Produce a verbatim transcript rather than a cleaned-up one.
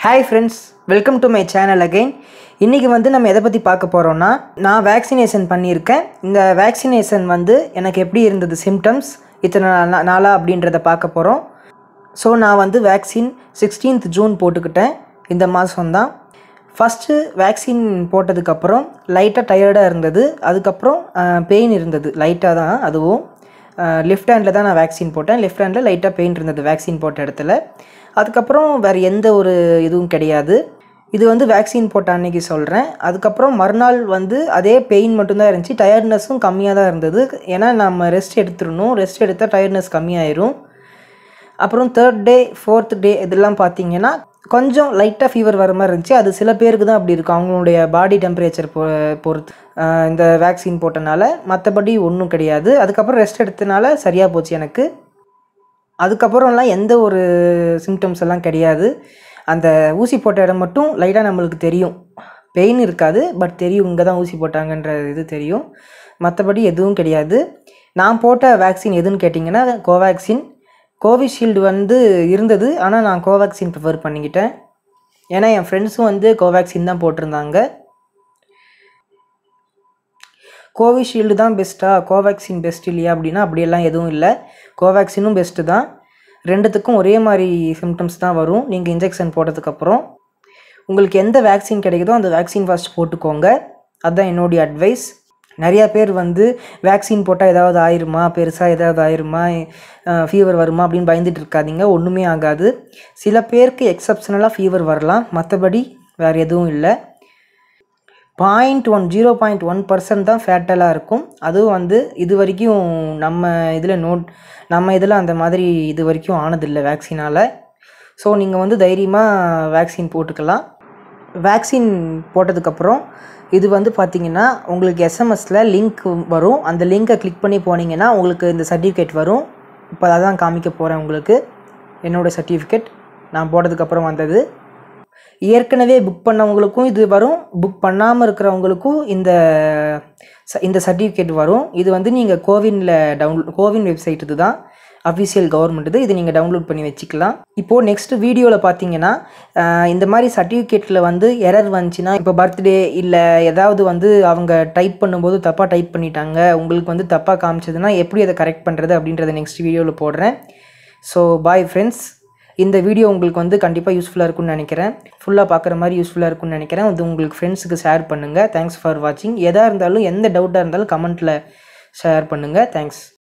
Hi friends, welcome to my channel again. இன்னைக்கு வந்து நம்ம எதை பத்தி பார்க்க போறோம்னா நான் வேக்சினேஷன் பண்ணியிருக்கேன். இந்த வேக்சினேஷன் வந்து எனக்கு எப்படி இருந்தது சிம்டம்ஸ் இத்தனை நாளா அப்படின்றத பார்க்க போறோம். ஸோ நான் வந்து வேக்சின் சிக்ஸ்டீன்த் ஜூன் போட்டுக்கிட்டேன். இந்த மாதம் தான் ஃபஸ்ட்டு வேக்சின் போட்டதுக்கப்புறம் லைட்டாக டயர்டாக இருந்தது. அதுக்கப்புறம் பெயின் இருந்தது லைட்டாக தான். அதுவும் லெஃப்ட் ஹேண்டில் தான் நான் வேக்சின் போட்டேன். லெஃப்ட் ஹேண்டில் லைட்டாக பெயின் இருந்தது வேக்சின் போட்ட இடத்துல. அதுக்கப்புறம் வேறு எந்த ஒரு இதுவும் கிடையாது. இது வந்து வேக்சின் போட்ட அன்றைக்கி சொல்கிறேன். அதுக்கப்புறம் மறுநாள் வந்து அதே பெயின் மட்டும்தான் இருந்துச்சு. டயர்ட்னஸும் கம்மியாக தான் இருந்தது. ஏன்னா நம்ம ரெஸ்ட் எடுத்துடணும். ரெஸ்ட் எடுத்தால் டயர்ட்னஸ் கம்மியாயிரும். அப்புறம் தேர்ட் டே ஃபோர்த் டே இதெல்லாம் பார்த்திங்கன்னா கொஞ்சம் லைட்டாக ஃபீவர் வர மாதிரி இருந்துச்சு. அது சில பேருக்கு தான் அப்படி இருக்கும், அவங்களுடைய பாடி டெம்பரேச்சர் பொ பொறுத்து இந்த வேக்சின் போட்டனால. மற்றபடி ஒன்றும் கிடையாது. அதுக்கப்புறம் ரெஸ்ட் எடுத்தனால சரியாக போச்சு எனக்கு. அதுக்கப்புறம்லாம் எந்த ஒரு சிம்டம்ஸ் எல்லாம் கிடையாது. அந்த ஊசி போட்ட இடம் மட்டும் லைட்டாக நம்மளுக்கு தெரியும். பெயின் இருக்காது, பட் தெரியும் இங்கே தான் ஊசி போட்டாங்கன்ற இது தெரியும். மற்றபடி எதுவும் கிடையாது. நான் போட்ட வேக்சின் எதுன்னு கேட்டிங்கன்னா கோவாக்சின். கோவிஷீல்டு வந்து இருந்தது, ஆனால் நான் கோவாக்சின் ப்ரிஃபர் பண்ணிக்கிட்டேன். ஏன்னா என் ஃப்ரெண்ட்ஸும் வந்து கோவாக்சின் தான் போட்டிருந்தாங்க. கோவிஷீல்டு தான் பெஸ்ட்டா, கோவேக்சின் பெஸ்ட் இல்லையா அப்படின்னா அப்படியெல்லாம் எதுவும் இல்லை. கோவேக்சினும் பெஸ்ட்டு தான். ரெண்டுத்துக்கும் ஒரே மாதிரி சிம்டம்ஸ் தான் வரும் நீங்கள் இன்ஜெக்ஷன் போட்டதுக்கப்புறம். உங்களுக்கு எந்த வேக்சின் கிடைக்குதோ அந்த வேக்சின் ஃபஸ்ட் போட்டுக்கோங்க. அதுதான் என்னுடைய அட்வைஸ். நிறையா பேர் வந்து வேக்சின் போட்டால் ஏதாவது ஆயிருமா, பெருசாக ஏதாவது ஆயிருமா, ஃபீவர் வருமா அப்படின்னு பயந்துட்டு இருக்காதீங்க. ஒன்றுமே ஆகாது. சில பேருக்கு எக்ஸப்ஷனலாக ஃபீவர் வரலாம், மற்றபடி வேறு எதுவும் இல்லை. Point one zero point one percent தான் ஃபேட்டலாக இருக்கும். அதுவும் வந்து இது வரைக்கும் நம்ம இதில் நோட் நம்ம இதில் அந்த மாதிரி இது வரைக்கும் ஆனதில்லை வேக்சினால். ஸோ நீங்கள் வந்து தைரியமாக வேக்சின் போட்டுக்கலாம். வேக்சின் போட்டதுக்கப்புறம் இது வந்து பார்த்திங்கன்னா உங்களுக்கு எஸ்எம்எஸில் லிங்க் வரும். அந்த லிங்கை கிளிக் பண்ணி போனீங்கன்னா உங்களுக்கு இந்த சர்டிஃபிகேட் வரும். இப்போ அதான் காமிக்க போகிறேன் உங்களுக்கு. என்னோடய சர்டிஃபிகேட் நான் போட்டதுக்கப்புறம் வந்தது. ஏற்கனவே புக் பண்ணவங்களுக்கும் இது வரும், புக் பண்ணாமல் இருக்கிறவங்களுக்கும் இந்த இந்த சர்டிஃபிகேட் வரும். இது வந்து நீங்கள் கோவினில் டவுன்லோட் கோவின் வெப்சைட் இது தான், அஃபிஷியல் கவர்மெண்ட் இது. இது நீங்கள் டவுன்லோட் பண்ணி வச்சுக்கலாம். இப்போது நெக்ஸ்ட் வீடியோவில் பார்த்தீங்கன்னா இந்த மாதிரி சர்டிஃபிகேட்டில் வந்து எரர் வந்துச்சுன்னா, இப்போ பர்த்டே இல்லை ஏதாவது வந்து அவங்க டைப் பண்ணும்போது தப்பாக டைப் பண்ணிட்டாங்க, உங்களுக்கு வந்து தப்பாக காமிச்சதுன்னா எப்படி அதை கரெக்ட் பண்ணுறது அப்படின்றத நெக்ஸ்ட் வீடியோவில் போடுறேன். So bye friends. இந்த வீடியோ உங்களுக்கு வந்து கண்டிப்பாக யூஸ்ஃபுல்லாக இருக்கும்னு நினைக்கிறேன். ஃபுல்லாக பார்க்குற மாதிரி யூஸ்ஃபுல்லாக இருக்கும்னு நினைக்கிறேன். அது உங்களுக்கு ஃப்ரெண்ட்ஸுக்கு ஷேர் பண்ணுங்கள். தேங்க்ஸ் ஃபார் வாட்சிங். எதாக இருந்தாலும் எந்த டவுட்டாக இருந்தாலும் கமெண்ட்டில் ஷேர் பண்ணுங்கள். தேங்க்ஸ்.